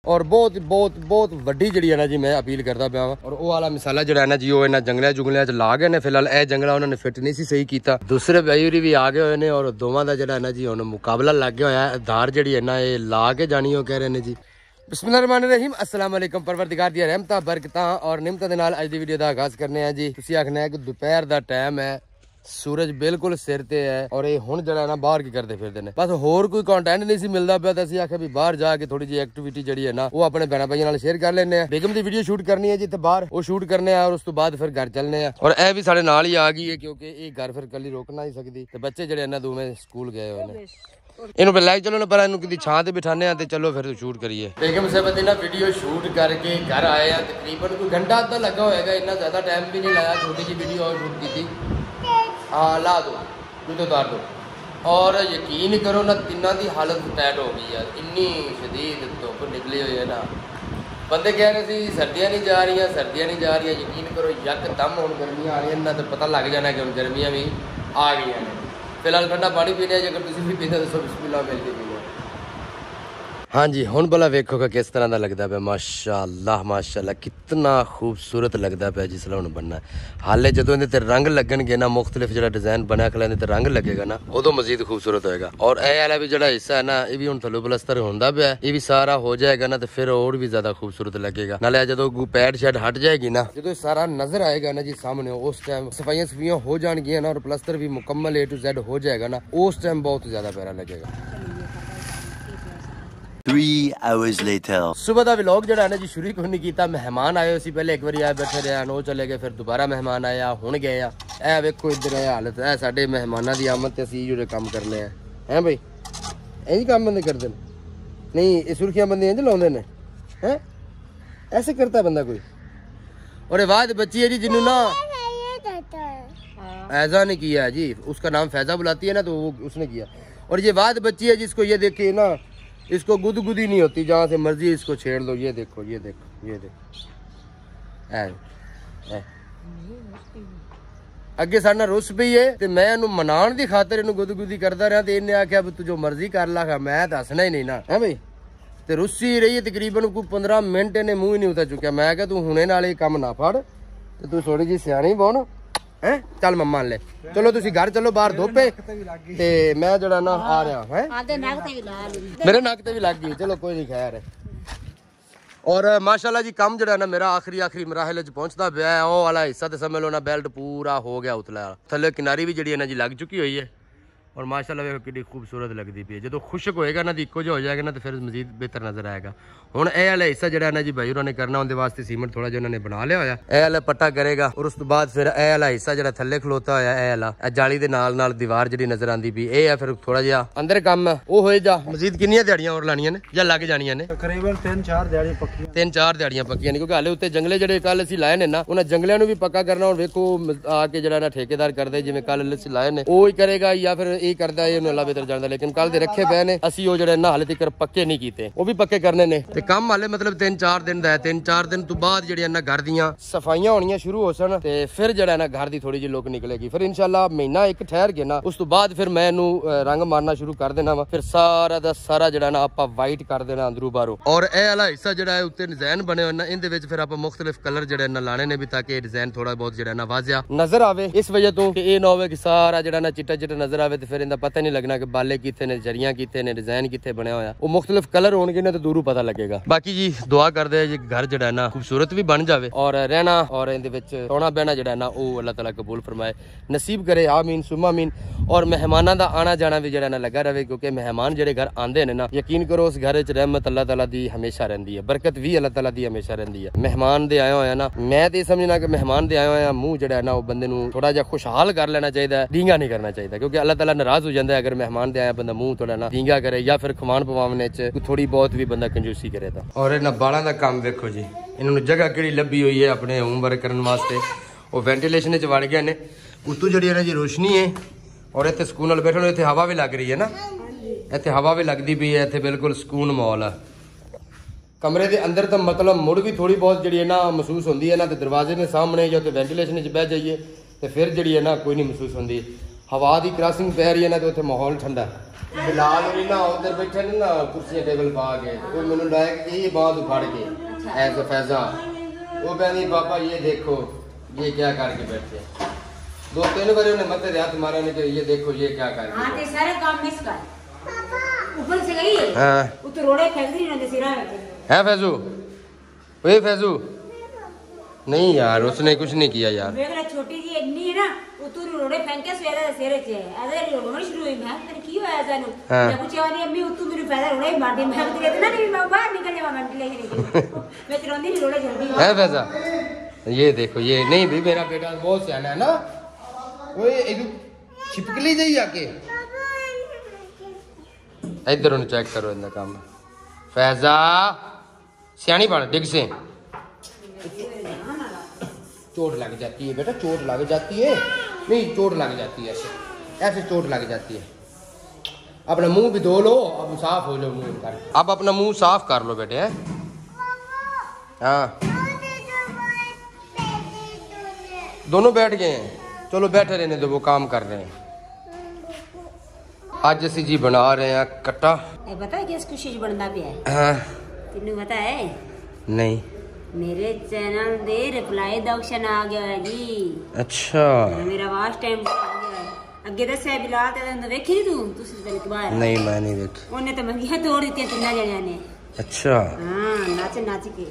और बहुत बहुत बहुत वड्डी जिहड़ी है ना जी मैं अपील करता पाया और वो वाला मिसाला जिहड़ा है ना जी वो इन्हां जंगलियां जुंगलियां च ला गए ने फिलहाल यह जंगला उन्होंने फिट नहीं सी सही कीता दूसरे भाई भी आ गए हुए ने और दोवां दा जिहड़ा है ना जी हुण मुकाबला लग गया होया धार जिहड़ी है ना ये ला के जानी हो कह रहे ने जी बिस्मिल्लाहिर्रहमानिर्रहीम अस्सलाम वालेकुम परवरदिगार दी रहमतां बरकतां और निमतां दे नाल अज दी वीडियो दा आगाज़ करने हैं जी तुसीं आखना है कि दोपहर दा टाइम है सूरज बिल्कुल सिर ते है और ये हुण जड़ा ना बाहर की करते फिरदे ने बस होर कोई कंटेंट नहीं सी मिलदा पिया ते असीं आखे भी बाहर जाके थोड़ी जी एक्टिविटी जड़ी है ना वो अपने भैन भाइयों नाल शेयर कर लेने हैं बेगम दी वीडियो शूट करनी है जी ते बाहर वो शूट करने हैं और उस तो बाद फिर घर चलने हैं और ए भी साडे नाल ही आ गई है क्योंकि ये घर फिर कली रोक नहीं सकदी ते बच्चे जड़े ना दोवें स्कूल गए हुए ने इन्हू पे लाइक चलो ना पर इन्हू किसी छां ते बिठाने ते चलो फिर शूट करिए बेगम साहब ने ना वीडियो शूट करके घर आए हैं तकरीबन कोई घंटा अद्धा लगा होएगा इतना ज्यादा टाइम भी नहीं लाया छोटी जी वीडियो और शूट की थी हाँ ला दो दूध उतार दो और यकीन करो ना तिना की हालत टाइट हो गई है इन्नी शदीद धुप निकली हुई है ना बंदे कह रहे थे सर्दियाँ नहीं जा रही यकीन करो यकदम हुण गर्मियाँ आ रही ना तो पता लग जाना कि हुण गर्मियाँ भी आ गई हैं फिलहाल ठंडा पानी पीने अगर तुम भी पीते तो बिस्मिल्लाह मिल के पीओ हाँ जी हुण भला वेखो कि किस तरह का लगता पे माशाअल्लाह कितना खूबसूरत लगता पे जिसला हुण बनना हाले जो इहदे ते रंग लगणगे ना मुख्तलिफ जो डिजाइन बनया खला इहदे ते रंग लगेगा ना उदों मजीद खूबसूरत होएगा और यह वाला भी जो हिस्सा है ना ये भी हुण थल्लों प्लस्तर होंदा पिया ये भी सारा हो जाएगा ना तो फिर और भी ज्यादा खूबसूरत लगेगा नाले जो पैड शैड हट जाएगी ना जो सारा नजर आएगा ना जी सामने उस टाइम सफाइयां हो जाएगी ना और प्लस्तर भी मुकम्मल A to Z हो जाएगा ना उस टाइम बहुत ज्यादा प्यारा लगेगा 3 hours later सुबह का व्लॉग जो है ना जी शुरू को नहीं किया मेहमान आए सी पहले एक बार आए बैठे रहे नो चले गए फिर दोबारा मेहमान आया हुण गए आ वेखो इधर है हालत है साडे मेहमानां दी आमद ते असीं जो काम करने हैं भाई यही काम बंदे करते नहीं ये सुर्खियां बंदे इंज लाउंदे ने हैं ऐसे करता बंदा कोई और बाद बच्ची है जी जिन्हों ना ऐजा ने किया है जी उसका नाम फैजा बुलाती है ना तो वो उसने किया और ये बाद बच्ची है जिसको ये देखिए ना इसको गुदगुदी नहीं होती जहाँ से मर्जी इसको छेड़ लो ये देखो अगे साडा रुस पई है ते मैं इहनूं मनाउण दी खातर इहनूं गुदगुदी करदा रहा ते इन्हें आख्या भी तू जो मर्जी कर ला मैं तो हसना ही नहीं ना है भाई ते रुस्सी रही है तकरीबन कोई 15 मिनट इन्हें मूँह ही नहीं उतर चुकिया मैं क्या तू हुणे नाल काम ना फड़ ते तू थोड़ी जी सियाणी बन है चल मम्मा ले चलो तुसी घर चलो बाहर धोपे ते मैं जड़ा ना आ रहा है मेरे नक ते भी लग गई चलो कोई नहीं खैर है और माशाल्लाह जी काम जड़ा ना मेरा आखिरी मराहल च पहुंचता पाया है वो वाला हिस्सा तो समझ लो ना बेल्ट पूरा हो गया उतला थले किनारी भी जी है ना जी लग चुकी हुई है और माशाल्लाह देखो कितनी खूबसूरत लगती पी है जो खुशक होएगा ना तो इको जो हो जाएगा ना तो फिर मजीद बेहतर नजर आएगा हुण यह वाला हिस्सा जो है ना जी भाई उन्होंने करना उनके वास्ते सीमेंट थोड़ा जो उन्होंने बना लिया होया यह वाला पट्टा करेगा और उस तो बाद फिर यह वाला हिस्सा जो थले खलोता होया यह वाला जाली के नाल दीवार जी नजर आती पी यह है फिर थोड़ा जिहा अंदर काम है वो हो जा मजीद कितनी दिहाड़ियां और लानियां ने या लग जानियां ने तकरीबन 3-4 दिहाड़ियां पक्कियां ने क्योंकि हाले उत्ते जंगले जो कल असीं लाए ने ना उन्हें जंगलियां नूं भी पक्का करना और वेखो आके जो ना ठेकेदार करदे जिवें कल असीं लाए ने वो ही करेगा या फिर ये करदा है उन्हें बेहतर जानदा लेकिन कल दे रखे पे ने असीं वो जो ना हाले तक पक्के नहीं कीते वो भी पक्के करने ने ते काम हाले मतलब 3-4 दिन दा है 3-4 दिन तो बाद जड़ियां ना घर दियां सफाइयां होनियां शुरू हो सन ते फिर जड़ा ना घर दी थोड़ी जी लुक निकलेगी फिर इंशाल्लाह महीना एक ठहर के ना उस तो बाद फिर मैं इनू रंग मारना शुरू कर देना वा फिर सारा दा सारा जड़ा ना आपां वाइट कर देना अंदरों बाहरों और ए वाला हिस्सा जड़ा है उत्ते डिजाइन बने होए ना इनदे विच फिर आपां मुख्तलिफ कलर जड़े ना लाने ने भी ताकि डिजाइन थोड़ा बहुत जड़ा ना वाजिया नजर आवे इस वजह तो कि ए ना होवे कि सारा जड़ा ना चिट्टा चिट्टा नजर आवे ते फिर इंदा पता नहीं लगना कि बाले किथे ने जरियां किथे ने डिजाइन किथे बनया होया वो मुख्तलिफ कलर होणगे ना तो दूरों पता लगेगा बाकी जी दुआ करदे जी घर जड़ा ना खूबसूरत भी बन जावे और रहना और इहदे विच सोना बहना जड़ा ना वो अल्लाह ताला कबूल फरमाए नसीब करे आमीन सुम्मा आमीन और मेहमानां दा आना जाना भी जड़ा ना लगा रहे क्योंकि मेहमान जेडे घर आंदे ने ना यकीन करो उस घर च रहमत अल्लाह ताला दी हमेशा रहंदी है बरकत भी अल्लाह ताला दी हमेशा रहंदी है मेहमान दे आया होया ना मैं तो समझना कि मेहमान दे आया होया मुंह जड़ा ना वो बंदे नूं थोड़ा जिहा खुशहाल कर लेना चाहिए डींगा नहीं करना चाहिए क्योंकि अल्लाह ताला नाराज हो जाता है अगर मेहमान दे आया बंदा मुंह थोड़ा ना डींगा करे या फिर खवान पवाने च थोड़ी बहुत भी बंदा कंजूसी करे और इन्हां बालां दा काम देखो जी इन्होंने जगह किहड़ी लभी हुई है अपने होमवर्क करने वास्ते वो वेंटिलेशन च वड़ गए ने उतों जी है ना जी रोशनी है और इतने सुकून नाल बैठे इतने हवा भी लग रही है ना इतने हवा भी लगती पई है इतने बिल्कुल सुकून माहौल है कमरे के अंदर तो मतलब मुड़ भी थोड़ी बहुत जी है ना महसूस होती है ना तो दरवाजे के सामने या तो वेंटिलेशन च बह जाइए तो फिर जी है ना कोई नहीं महसूस होती हवा की क्रॉसिंग पै रही है ना तो इतने माहौल ठंडा बिलाल होरी ना उधर बैठे ने ना कुर्सियां टेबल पा के वो मैंने लाया कि ये बात उखाड़ के ऐसे फैजा वो कहनी पापा ये देखो ये क्या करके बैठे 2-3 बार उन्हें मत हाथ मारा ने कि ये देखो ये क्या कर हां ते सारे काम मिस कर ऊपर से गई है हां वो तो रोड़े फेंक दी ना सिरा में है फैजू ओए फैजू नहीं यार उसने कुछ नहीं किया यार मेरा छोटी जी इतनी है ना वो तो रोड़े फेंक के सवेरे सिरे से अरे रोड़े शुरू हुई मैं तेरे की होया जानो मैं पूछा वाली अम्मी तू मेरे पैदा रोड़े मार दे मैं तो कहते ना नहीं मैं बाहर निकल जावा मैं लेके मैं तो रोंदी नहीं रोड़े जल्दी है फैजा ये देखो ये नहीं भी मेरा बेटा बहुत सियाना है ना ओए एक छिपकली जाई आके इधर उन्हें चेक करो इनका काम फैजा सियानी बन डिग से चोट लग जाती है बेटा चोट लग जाती है नहीं चोट लग जाती है ऐसे ऐसे चोट लग जाती है अपना मुंह भी धो लो अब साफ हो लो मुंह कर अब अपना मुंह साफ कर लो बेटे हैं हाँ दोनों बैठ गए हैं चलो बैठे रहने दो वो काम कर रहे हैं आज असी जी बना रहे हैं कट्टा पता है किस खुशी से बनता भी है हाँ तेनू पता है नहीं मेरे चैनल दे रिप्लाई दा ऑप्शन आ गया है जी अच्छा मेरा वाच टाइम आ गया है अगे दस्या बिलाल ते तो वेखी तू पहले बाहर नहीं मैं नहीं देखी ओने तो मंगिया तोड़ दी तिना जणिया ने अच्छा हां नाच नाच के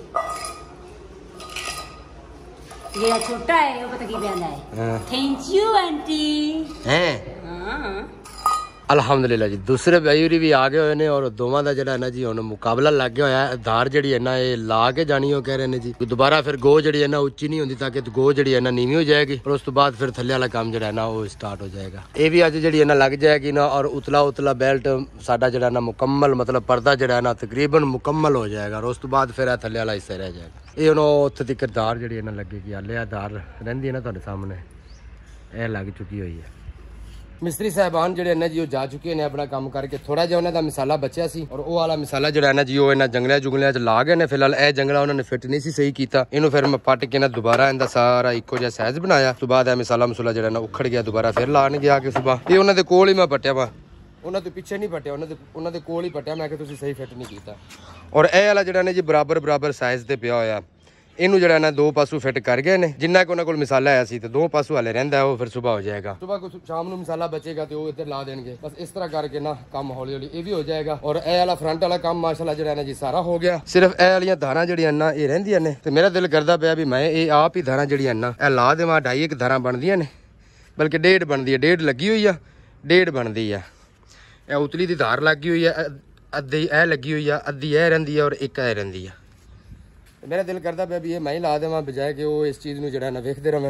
ये छोटा है वो पता की बंदा है थैंक यू आंटी हैं हां ਅਲਹਮਦੁਲਿਲਾ ਜੀ ਦੂਸਰੇ ਭਾਈ ਵੀ ਆ ਗਏ ਹੋਏ ਨੇ ਔਰ ਦੋਵਾਂ ਦਾ ਜਿਹੜਾ ਨਾ ਜੀ ਹੁਣ ਮੁਕਾਬਲਾ ਲੱਗ ਗਿਆ ਹੋਇਆ ਹੈ ਧਾਰ ਜਿਹੜੀ ਹੈ ਨਾ ਇਹ ਲਾ ਕੇ ਜਾਣੀ ਉਹ ਕਹਿ ਰਹੇ ਨੇ ਜੀ ਦੁਬਾਰਾ ਫਿਰ ਗੋ ਜਿਹੜੀ ਹੈ ਨਾ ਉੱਚੀ ਨਹੀਂ ਹੁੰਦੀ ਤਾਂ ਕਿ ਗੋ ਜਿਹੜੀ ਹੈ ਨਾ ਨੀਵੀਂ ਹੋ ਜਾਏਗੀ ਔਰ ਉਸ ਤੋਂ ਬਾਅਦ ਫਿਰ ਥੱਲੇ ਵਾਲਾ ਕੰਮ ਜਿਹੜਾ ਹੈ ਨਾ ਉਹ ਸਟਾਰਟ ਹੋ ਜਾਏਗਾ ਇਹ ਵੀ ਅੱਜ ਜਿਹੜੀ ਹੈ ਨਾ ਲੱਗ ਜਾਏਗੀ ਨਾ ਔਰ ਉਤਲਾ ਬੈਲਟ ਸਾਡਾ ਜਿਹੜਾ ਨਾ ਮੁਕੰਮਲ ਮਤਲਬ ਪਰਦਾ ਜਿਹੜਾ ਹੈ ਨਾ ਤਕਰੀਬਨ ਮੁਕੰਮਲ ਹੋ ਜਾਏਗਾ ਔਰ ਉਸ ਤੋਂ ਬਾਅਦ ਫਿਰ ਇਹ ਥੱਲੇ ਵਾਲਾ ਹਿੱਸਾ ਰਹਿ ਜਾਏਗਾ ਇਹ ਹੁਣ ਉੱਥੇ ਤੱਕ ਧਾਰ ਜਿਹੜੀ ਹੈ ਨਾ ਲੱਗੇਗੀ ਹਾਲੇ ਆ ਧਾਰ ਰਹਿੰਦੀ ਹੈ ਨਾ ਤੁਹਾਡੇ ਸਾਹਮਣੇ ਇਹ ਲੱਗ ਚੁੱਕੀ ਹੋਈ ਹੈ ਮਿਸਤਰੀ ਸਾਹਿਬਾਨ ਜਿਹੜੇ ਨੇ ਜੀ ਉਹ ਜਾ ਚੁੱਕੇ ਨੇ ਆਪਣਾ ਕੰਮ ਕਰਕੇ ਥੋੜਾ ਜਿਹਾ ਉਹਨਾਂ ਦਾ ਮਸਾਲਾ ਬਚਿਆ ਸੀ ਔਰ ਉਹ ਵਾਲਾ ਮਸਾਲਾ ਜਿਹੜਾ ਨਾ ਜੀ ਉਹ ਇਹਨਾਂ ਜੰਗਲਿਆਂ ਜੁਗਲਿਆਂ 'ਚ ਲਾ ਗਏ ਨੇ ਫਿਲਹਾਲ ਇਹ ਜੰਗਲਾ ਉਹਨਾਂ ਨੇ ਫਿੱਟ ਨਹੀਂ ਸੀ ਸਹੀ ਕੀਤਾ ਇਹਨੂੰ ਫਿਰ ਮੈਂ ਪੱਟ ਕੇ ਨਾ ਦੁਬਾਰਾ ਇਹਦਾ ਸਾਰਾ ਇੱਕੋ ਜਿਹਾ ਸਾਈਜ਼ ਬਣਾਇਆ ਉਸ ਤੋਂ ਬਾਅਦ ਇਹ ਮਸਾਲਾ ਜਿਹੜਾ ਨਾ ਉਖੜ ਗਿਆ ਦੁਬਾਰਾ ਫਿਰ ਲਾਣ ਗਿਆ ਕਿ ਸੁਬਾ ਇਹ ਉਹਨਾਂ ਦੇ ਕੋਲ ਹੀ ਮੈਂ ਪੱਟਿਆ ਵਾ ਉਹਨਾਂ ਤੋਂ ਪਿੱਛੇ ਨਹੀਂ ਪੱਟਿਆ ਉਹਨਾਂ ਦੇ ਕੋਲ ਹੀ ਪੱਟਿਆ ਮੈਂ ਕਿ ਤੁਸੀਂ ਸਹੀ ਫਿੱਟ ਨਹੀਂ ਕੀਤਾ ਔਰ ਇਹ ਵਾਲਾ ਜਿਹੜਾ ਨੇ ਜੀ ਬਰਾਬਰ ਸਾਈਜ਼ ਤੇ ਪਿਆ ਹੋਇਆ ਇਹਨੂੰ ਜਿਹੜਾ ਨਾ ਦੋ ਪਾਸੋਂ ਫਿੱਟ ਕਰ ਗਏ ਨੇ ਜਿੰਨਾ ਕਿ ਉਹਨਾਂ ਕੋਲ ਮਸਾਲਾ ਆਇਆ ਸੀ ਤੇ ਦੋ ਪਾਸੋਂ ਹਲੇ ਰਹਿੰਦਾ ਉਹ ਫਿਰ ਸਵੇਰ ਹੋ ਜਾਏਗਾ ਸਵੇਰ ਸ਼ਾਮ ਨੂੰ ਮਸਾਲਾ ਬਚੇਗਾ ਤੇ ਉਹ ਇੱਧਰ ਲਾ ਦੇਣਗੇ ਬਸ ਇਸ ਤਰ੍ਹਾਂ ਕਰਕੇ ਨਾ ਕੰਮ ਹੌਲੀ ਹੌਲੀ ਇਹ ਵੀ ਹੋ ਜਾਏਗਾ ਔਰ ਇਹ ਵਾਲਾ ਫਰੰਟ ਵਾਲਾ ਕੰਮ ਮਾਸ਼ਾਅੱਲਾ ਜਿਹੜਾ ਨਾ ਜੀ ਸਾਰਾ ਹੋ ਗਿਆ ਸਿਰਫ ਇਹ ਵਾਲੀਆਂ ਧਾਰਾਂ ਜਿਹੜੀਆਂ ਨਾ ਇਹ ਰਹਿੰਦੀਆਂ ਨੇ ਤੇ ਮੇਰਾ ਦਿਲ ਕਰਦਾ ਪਿਆ ਵੀ ਮੈਂ ਇਹ ਆਪ ਹੀ ਧਾਰਾਂ ਜਿਹੜੀਆਂ ਨਾ ਇਹ ਲਾ ਦੇਵਾਂ 2.5 ਧਾਰਾਂ ਬਣਦੀਆਂ ਨੇ ਬਲਕਿ 1.5 ਬਣਦੀ ਹੈ 1.5 ਲੱਗੀ ਹੋਈ ਆ 1.5 ਬਣਦੀ ਆ ਇਹ ਉਤਲੀ ਦੀ ਧਾਰ ਲੱਗੀ ਹੋਈ ਆ ਅੱਧੀ ਇਹ ਲੱਗੀ ਹੋਈ ਆ ਅੱਧੀ ਇਹ ਰਹਿੰਦੀ ਆ ਔਰ ਇੱਕ ਇਹ ਰਹਿੰਦੀ ਆ मेरा दिल करता पे भी ये मैं ही ला देव बजाय कि वो इस चीज़ में जरा ना वेखते रहन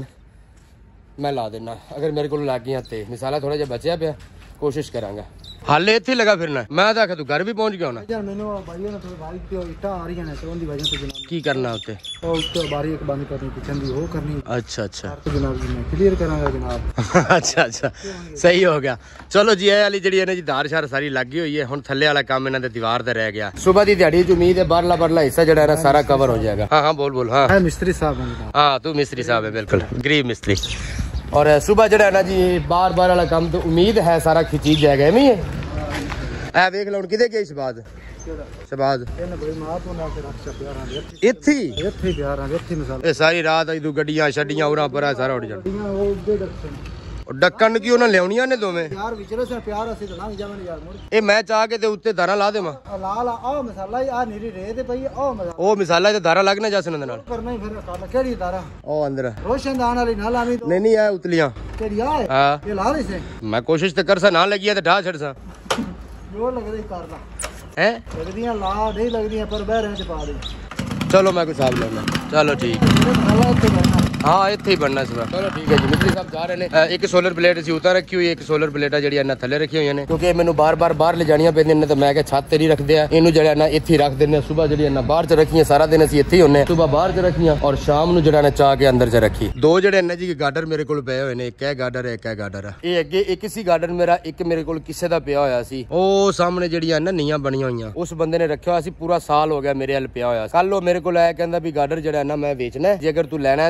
मैं ला देना अगर मेरे को लग गया तो मिसाला थोड़ा जिहा बचिया पे कोशिश करांगा हाले इत्थे लगा फिरना मैं तो आखा तू घर भी पहुंच गया होना यार मैंने भाई ने थोड़ी बारी पे इटा आ रही है ना तो उनकी वजह से जनाब की करना होते और उत्ते बारी एक बंद करनी पिछन दी वो करनी अच्छा तो जनाब जी मैं क्लियर करांगा जनाब अच्छा सही हो गया चलो जी ये वाली जी है ना जी धार शार सारी लगी हुई है हुण थल्ले वाला काम इन्हां दे दीवार दा रह गया सुबह दी दिहाड़ी च उम्मीद है बारला हिस्सा जेड़ा है ना सारा कवर हो जाएगा हां बोल हां मैं मिस्त्री साहब हूं हां तू मिस्त्री साहब है बिल्कुल गरीब मिस्त्री और सुबह जड़ा है ना जी बार वाला काम तो उम्मीद है सारा खिंची जाएगा एवं है ए देख लो किदे गई शबाद शबाद सारी रात तू गड्डियां छड्डियां उरा परा सारा उड़ जाना डक्कन की उन्हें लियानियां ने दोवें यार विचले से प्यार असि तो लंघ जावन यार मुड़ ए मैं चाह के ते उत्ते धारा ला देवां ला आ मसाला आ नीरी रे ते भई ओ मसाला ते धारा लगना जासन दे नाल करना ही फिर काला केड़ी धारा ओ अंदर रोशनदान वाली ना लावी तो नहीं है उतलियां केड़ी आ हां ये ला ले से मैं कोशिश ते कर सा ना लगी ते ढा छड़ सा जो लगदी करदा हैं लगदियां ला नहीं लगदियां पर बहरे च पा दे चलो मैं कोई हिसाब लेना चलो ठीक हाँ इत्थे ही बनना इसमें चलो ठीक है जी मिस्त्री साहब जा रहे हैं एक सोलर प्लेट असीं उतार रखी हुई एक सोलर प्लेटा ਜਿਹੜੀ ਇਹਨਾਂ ਥੱਲੇ ਰੱਖੀਆਂ ਹੋਈਆਂ ਨੇ ਕਿਉਂਕਿ ਮੈਨੂੰ ਬਾਰ-ਬਾਰ ਬਾਹਰ ਲੈ ਜਾਣੀਆਂ ਪੈਂਦੀਆਂ ਨੇ ਤਾਂ ਮੈਂ ਕਿਹਾ ਛੱਤ ਤੇ ਨਹੀਂ ਰੱਖਦੇ ਆ ਇਹਨੂੰ ਜਿਹੜਾ ਨਾ ਇੱਥੇ ਹੀ ਰੱਖ ਦਿੰਦੇ ਆ ਸਵੇਰ ਜਿਹੜੀ ਇਹਨਾਂ ਬਾਹਰ ਚ ਰੱਖੀਆਂ ਸਾਰਾ ਦਿਨ ਅਸੀਂ ਇੱਥੇ ਹੀ ਹੁੰਨੇ ਸਵੇਰ ਬਾਹਰ ਚ ਰੱਖੀਆਂ ਔਰ ਸ਼ਾਮ ਨੂੰ ਜਿਹੜਾ ਨਾ ਚਾਹ ਕੇ ਅੰਦਰ ਚ ਰੱਖੀ ਦੋ ਜਿਹੜੇ ਇਹਨਾਂ ਜੀ ਗਾਰਡਰ ਮੇਰੇ ਕੋਲ ਪਏ ਹੋਏ ਨੇ ਇੱਕ ਹੈ ਗਾਰਡਰ ਇੱਕ ਹੈ ਗਾਰਡਰ ਇਹ ਅੱਗੇ ਇੱਕ ਸੀ ਗਾਰਡਰ ਮੇਰਾ ਇੱਕ ਮੇਰੇ ਕੋਲ ਕਿਸੇ ਦਾ ਪਿਆ ਹੋਇਆ ਸੀ ਉਹ ਸਾਹਮਣੇ ਜਿਹੜੀਆਂ ਨਾ ਨੀਆਂ ਬਣੀਆਂ ਹੋਈਆਂ ਉਸ ਬੰਦੇ ਨੇ ਰੱਖਿਆ ਹੋਇਆ ਸੀ ਪੂਰਾ ਸਾਲ ਹੋ ਗਿਆ ਮੇਰੇ ਹੱਲ ਪਿਆ ਹੋਇਆ ਕੱਲ ਉਹ ਮੇਰੇ ਕੋਲ ਆਇਆ ਕਹਿੰਦਾ ਵੀ ਗਾਰਡਰ ਜਿਹੜਾ ਨਾ ਮੈਂ ਵੇਚਣਾ ਜੇ ਅਗਰ ਤੂੰ ਲੈਣਾ ਹੈ ਤੇ ਤੂੰ ਲੈ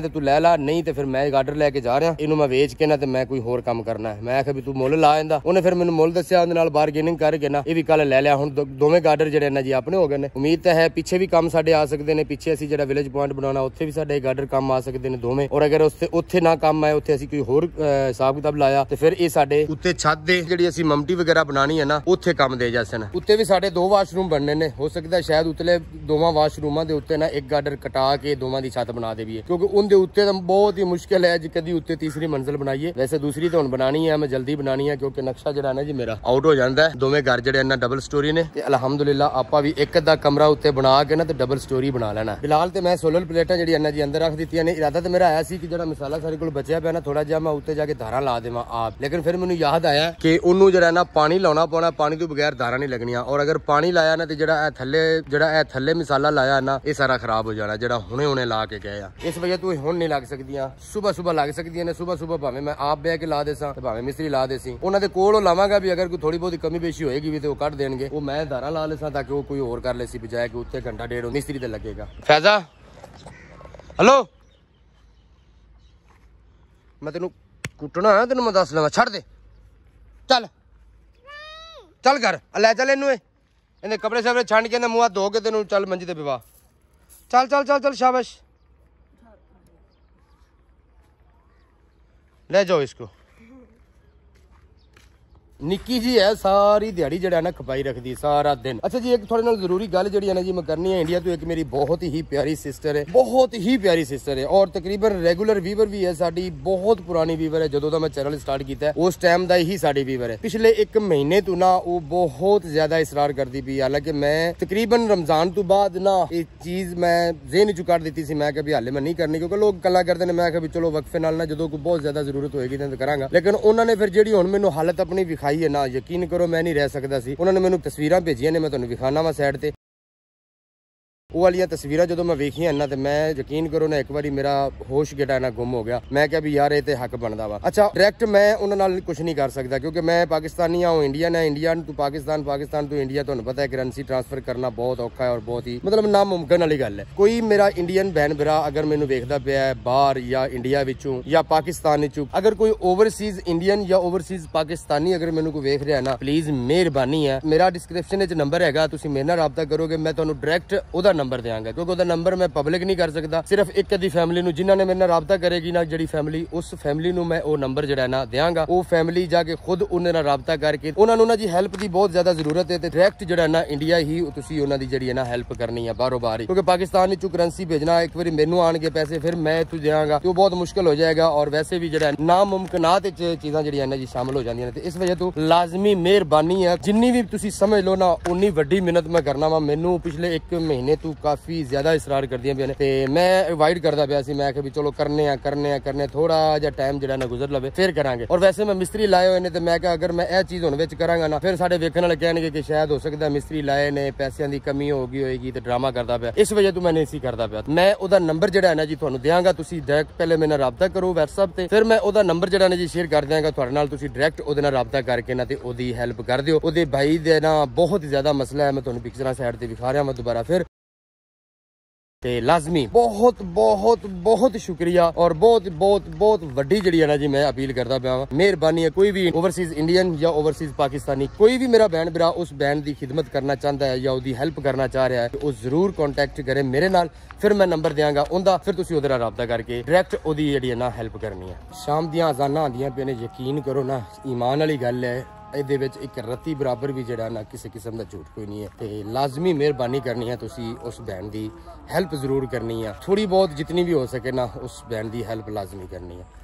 ਲਾ, नहीं तो फिर मैं गार्डर लैके जा रहा, इनू मैं वेच के ना ते मैं कोई होर काम करना है। मैं आख्या भी तू मुल ला इंदा, उन्हें फिर मैनू मुल दस्सिया, उहदे नाल बारगेनिंग करके ना ये भी कल लै लिया। हुण दोवें गार्डर जिहड़े ना जी अपने हो गए ने। उम्मीद तो है पिछे भी काम साडे आ सकते हैं, पिछे असीं जिहड़ा विलेज पॉइंट बनाना उत्थे भी साडे गार्डर काम आ सकते हैं दोवें। और अगर उत्थे ना काम आए, उत्थे असीं कोई होर हिसाब किताब लाया तो फिर ये साडे उत्ते छत दे जिहड़ी असीं ममटी वगैरह बनानी है ना उत्थे काम दे जासन। उत्ते भी साडे 2 वाशरूम बनने ने, हो सकता है शायद उतले 2 वाशरूमां दे उत्ते ना एक गार्डर कटा के 2 दी छत बना देवीए, क्योंकि उनके उत्ते तो बहुत ही मुश्किल है जी कदी उत्ते तीसरी मंजिल बनाइए। वैसे दूसरी तो हुण बनानी है, मैं जल्दी बनानी है क्योंकि नक्शा जिहड़ा ना जी मेरा आउट हो जाता है। दोवें घर जिहड़े ना डबल स्टोरी ने ते अलहमदुलिल्लाह आपां भी एक अद्धा कमरा उत्ते बना के ना ते डबल स्टोरी बना लेना। फिलहाल तो मैं सोलर प्लेटां जिहड़ियां ना जी अंदर रख दित्तियां ने। इरादा तो मेरा आया सी कि जिहड़ा मसाला सारे कोल बचिया पिया ना थोड़ा जिहा मैं उत्ते जाके धारा ला देवां आप, लेकिन फिर मैनूं याद आया कि उन्नू जिहड़ा ना पानी लाउणा पौना, पानी तो बगैर धारा नहीं लगनियां। और अगर पानी लाया ना तो जिहड़ा थल्ले मसाला लाया ना ये सारा खराब हो जाना, जिहड़ा हुणे ला के गए आ। इस वजह तो हुण नहीं लग सकदियां, सुबह सुबह लग सकदियां ने। सुबह सुबह भावें मैं आप बह के ला देसां ते भावें मिस्त्री ला देसी, उन्हां दे कोल लावांगा भी। अगर कोई थोड़ी बहुत कमी पेशी होएगी भी तो वो कट देणगे, वो मैं धारा ला लेसां ताकि वो कोई होर कर लेसी, बजाय कि उत्ते घंटा डेढ़ मिस्त्री ते लगेगा। फैजा हेलो, मैं तेनू कुटना है, तेनू मैं दस लवां, छड़ दे, चल चल कर लै चल इनू, इन्हें कपड़े शपड़े छंड के मुँह धो के तेनू चल मंजी ते बिवा, चल चल चल चल शाबाश, ले जाओ इसको। निक्की जी है, सारी दिहाड़ी जड़ा ना खपाई रखती सारा दिन। अच्छा जी, एक थोड़े नाल जरूरी गल जी ना जी मैं करनी है। इंडिया तो एक मेरी बहुत ही प्यारी सिस्टर है, बहुत ही प्यारी सिस्टर है, और तकरीबन रेगुलर वीवर भी है साडी, बहुत पुरानी वीवर है। जदों दा मैं चैनल स्टार्ट किया उस टाइम दा ही साडी वीवर है। पिछले 1 महीने तो ना वो बहुत ज्यादा इसरार करती पई, हालांकि मैं तकरीबन रमजान तो बाद ना ये चीज मैं ज़हन चु कर दी सी। मैं कभी हाले मैं नहीं करनी, क्योंकि लोग गल्लां करते हैं। मैं कभी चलो वक्फे नाल ना जदों कोई बहुत ज्यादा जरूरत होएगी तो करांगा, लेकिन उन्होंने फिर जिहड़ी हुण मैनूं हालत अपनी विखाई है ना, यकीन करो मैं नहीं रह सकता सी। उन्होंने मैनूं तस्वीरां भेजियां ने, मैं तुहानूं विखाना वा साइड ते। वो वालियां तस्वीरां जो मैं वेखियां ना तो मैं यकीन करो ना एक बारी मेरा होश गेटा ना गुम हो गया। मैं क्या भी यार ये हक बनता वा। अच्छा डायरैक्ट मैं उन्हां नाल कुछ नहीं कर सकता, क्योंकि मैं पाकिस्तानी हाँ, इंडियन है, Indian to Pakistan, Pakistan to India. तुहानूं पता है करेंसी ट्रांसफर करना बहुत औखा है और बहुत ही मतलब नामुमकिन वाली गल है। कोई मेरा इंडियन बहन भरा अगर मैनूं वेखदा पिया है बाहर या इंडिया विचों या पाकिस्तान विचों, अगर कोई ओवरसीज इंडियन या ओवरसीज पाकिस्तानी अगर मैनूं कोई वेख रहा है ना, प्लीज मेहरबानी है मेरा डिस्क्रिप्शन विच नंबर हैगा, तुसीं मेरे नाल राबता करोगे, मैं तुहानूं डायरैक्ट ओहदा नंबर देंगा, क्योंकि ओहदा नंबर मैं पब्लिक नहीं कर सकता। सिर्फ एक अद्धी फैमिली नूं जिन्हां ने मेरे नाल राबता करेगी ना, जिहड़ी फैमिली, उस फैमिली नूं मैं वो नंबर जिहड़ा ना देंगा। वो फैमिली जाके खुद उन्हां नाल राबता करके उन्हां नूं ना जी हेल्प की बहुत ज्यादा जरूरत है, ते डायरैक्ट जिहड़ा ना इंडिया ही तुसीं उन्हां दी जिहड़ी है ना हेल्प करनी है बाहरों बाहर ही, क्योंकि पाकिस्तान विचों करेंसी भेजना एक बारी मैनूं आणगे पैसे फिर मैं इत्थों देंगा तो बहुत मुश्किल हो जाएगा। और वैसे भी जिहड़ा नामुमकिनात चीज़ां जिहड़ियां ना जी शामिल हो जांदियां ने, इस वजह तो लाजमी मेहरबानी है जिन्नी भी तुसीं समझ लो ना उन्नी वड्डी मिहनत मैं करना वा। मैनूं पिछले 1 महीने तो काफी ज्यादा इसरार करदियां पियां ने ते मैं अवॉइड करदा पिया सी। मैं कि चलो करने आ थोड़ा जिहा टाइम जिहड़ा ना गुजर लवे फिर करांगे। और वैसे मैं मिस्त्री लाए हुए ने ते मैं अगर मैं यह चीज हुण विच करांगा ना, फिर साडे वेखण वाले कहणगे कि शायद हो सकदा मिस्त्री लाए ने पैसिਆਂ ਦੀ कमी हो गई होएगी ते ड्रामा करदा पिया। इस वजह तो मैं नहीं सी करदा पिया। मैं ओहदा नंबर जिहड़ा है ना जी तुहानूं देंगा, तुसीं डायरैक्ट पहले मेरे नाल राबता करो WhatsApp ते, फिर मैं ओहदा नंबर जिहड़ा ना जी शेयर कर देंगा तुहाडे नाल। तुसीं डायरैक्ट ओहदे नाल राबता करके ना ते ओहदी हेल्प कर दिओ। ओहदे भाई दे ना बहुत ही ज्यादा मसला है, मैं तुहानूं पिक्चरां साइड ते विखा रहा मैं दोबारा फिर ते लाजमी बहुत बहुत बहुत शुक्रिया और बहुत बहुत बहुत वड्डी जिहड़ी है ना जी मैं अपील करदा पिया। मेहरबानी है कोई भी ओवरसीज इंडियन या ओवरसीज पाकिस्तानी कोई भी मेरा बहन भरा उस बहन की खिदमत करना चाहता है या उसकी हेल्प करना चाह रहा है तो जरूर कॉन्टैक्ट करे मेरे नाल। फिर मैं नंबर देंगा उनका, फिर तुसीं उहदे नाल राबता करके डायरैक्ट उहदी जिहड़ी है ना हेल्प करनी है। शाम दियां अज़ानां आंदियां पियां ने, यकीन करो ना ईमान वाली गल है ਇਹਦੇ ਵਿੱਚ ਇੱਕ ਰੱਤੀ ਬਰਾਬਰ ਵੀ ਜਿਹੜਾ ਨਾ ਕਿਸੇ ਕਿਸਮ ਦਾ ਝੂਠ ਕੋਈ ਨਹੀਂ ਹੈ ਤੇ ਲਾਜ਼ਮੀ ਮਿਹਰਬਾਨੀ ਕਰਨੀ ਹੈ ਤੁਸੀਂ ਉਸ ਬੈਂਡ ਦੀ ਹੈਲਪ ਜ਼ਰੂਰ ਕਰਨੀ ਹੈ। ਥੋੜੀ ਬਹੁਤ ਜਿੰਨੀ ਵੀ ਹੋ ਸਕੇ ਨਾ ਉਸ ਬੈਂਡ ਦੀ ਹੈਲਪ ਲਾਜ਼ਮੀ ਕਰਨੀ ਹੈ।